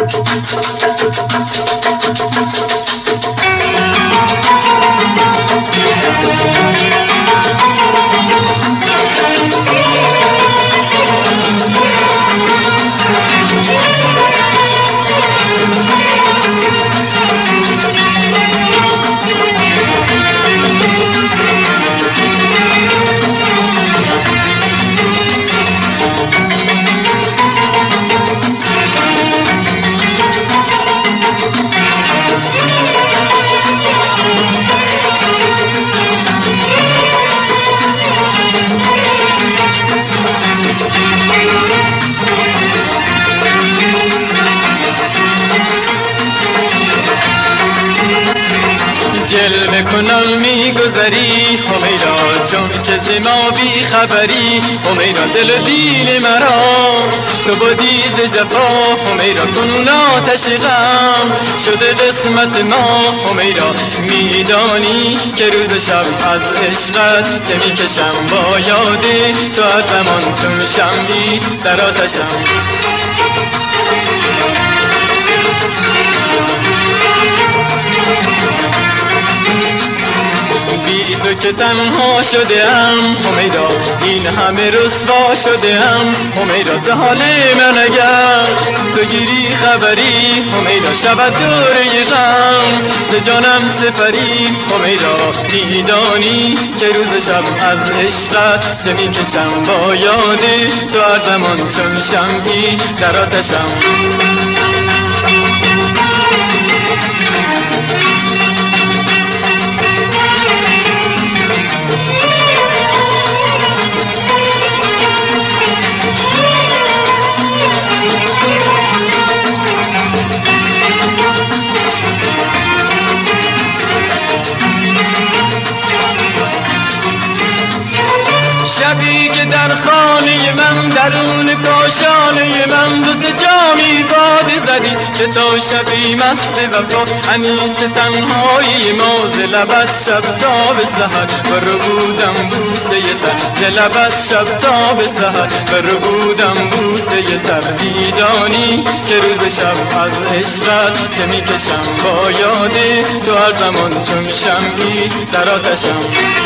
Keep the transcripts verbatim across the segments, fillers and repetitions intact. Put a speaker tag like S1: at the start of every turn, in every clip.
S1: جلوه کنم میگذری همیرا، چون که ز ما بی خبری همیرا. دل و دیل مرا تو بودی ز جفا همیرا، کنون آتش غم شده قسمت ما همیرا. میدانی که روز شب از عشقت چه میکشم با یاد تو، هر زمان چون شمعی در آتشم. بی تو که تنها شده ام همیرا، این همه رسوا شده ام همیرا. ز حال من اگر تو گیری خبری همیرا، شود دوره غم ز جانم سپری همیرا. میدانی که روز شب از عشقت چه میکشم با یاد تو، هر زمان چون شمعی در آتشم. شبی که در خانه من درون کاشانه من دوست جامی باده زدی، که تا شبی مست وفا انیس تنهایی ما. ز لبت شب تا به سحر برو بودم بوسه تر، ز لبت شب تا به سحر برو بودم بوسه تر. میدانی که روز شب از عشقت چه میکشم با یاد تو، هر زمان چون شمعی در آتشم.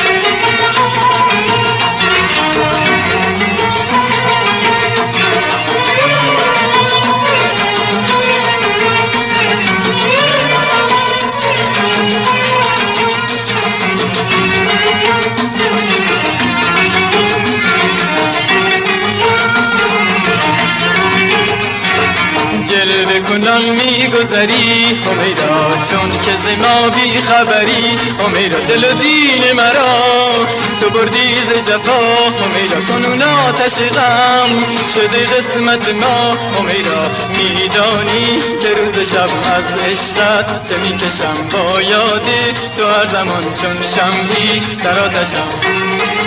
S1: جلوه کنم میگذری همیرا، چون که ز ما بی خبری همیرا. دل و دین مرا تو بردی ز جفا همیرا، کنون آتش غم شده قسمت ما همیرا. میدانی که روز شب از عشقت چه میکشم با یاد تو، هر زمان چون شمعی در آتشم.